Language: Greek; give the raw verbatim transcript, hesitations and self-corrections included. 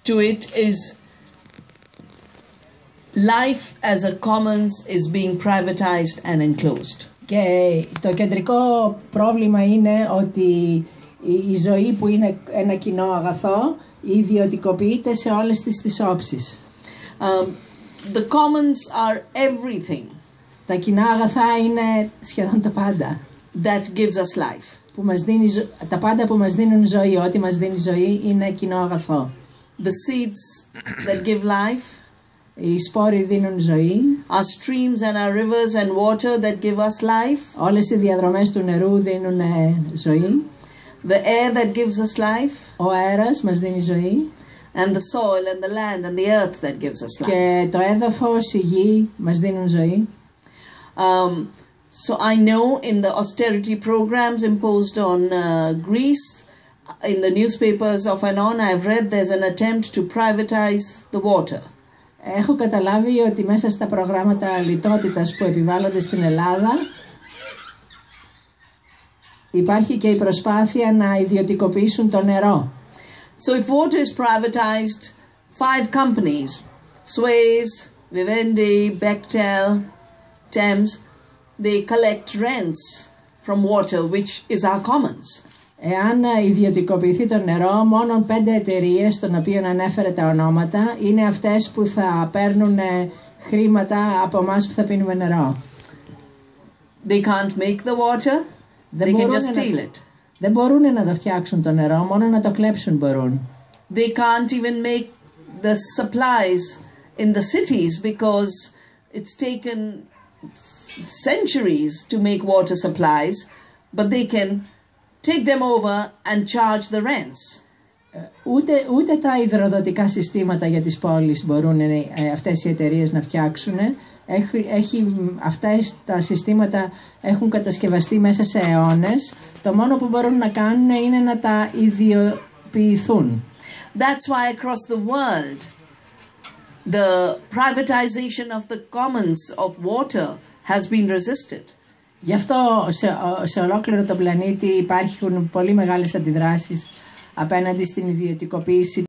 to it is life as a commons is being privatized and enclosed. Και το κεντρικό πρόβλημα είναι ότι η ζωή που είναι ένα κοινό αγαθό ιδιωτικοποιείται σε όλες τις τις όψεις. Um, the commons are everything. Τα κοινά αγαθά είναι σχεδόν τα πάντα. That gives us life. Που μας δίνει, τα πάντα που μας δίνουν ζωή, ό,τι μας δίνει ζωή είναι κοινό αγαθό. The seeds that give life. Οι σπόροι δίνουν ζωή. Our streams and our rivers and water that give us life. Όλες οι διαδρομές του νερού δίνουν ζωή. The air that gives us life. Ο αέρας μας δίνει ζωή. And the soil and the land and the earth that gives us life. Και το έδαφος, η γη μας δίνουν ζωή. Um, so I know in the austerity programs imposed on uh, Greece, in the newspapers off and on, I've read there's an attempt to privatize the water. Έχω καταλάβει ότι μέσα στα προγράμματα λιτότητας που επιβάλλονται στην Ελλάδα υπάρχει και η προσπάθεια να ιδιωτικοποιήσουν το νερό. So if water is privatized, five companies, Suez, Vivendi, Bechtel, Thames, they collect rents from water, which is our commons. Εάν ιδιωτικοποιηθεί το νερό, μόνο πέντε εταιρείες, των οποίων ανέφερε τα ονόματα, είναι αυτές που θα παίρνουν χρήματα από εμάς που θα πίνουμε νερό. They can't make the water, they can just steal it. Δεν μπορούν να το φτιάξουν το νερό, μόνο να το κλέψουν μπορούν. They can't even make the supplies in the cities because it's taken centuries to make water supplies, but they can take them over and charge the rents. Ούτε, ούτε τα υδροδοτικά συστήματα για τις πόλεις μπορούν ε, αυτές οι εταιρείες να φτιάξουν. Έχει, έχει, αυτές τα συστήματα έχουν κατασκευαστεί μέσα σε αιώνες. Το μόνο που μπορούν να κάνουν είναι να τα ιδιοποιηθούν. That's why across the world the privatization of the commons of water has been resisted. Γι' αυτό σε, σε ολόκληρο τον πλανήτη υπάρχουν πολύ μεγάλες αντιδράσεις απέναντι στην ιδιωτικοποίηση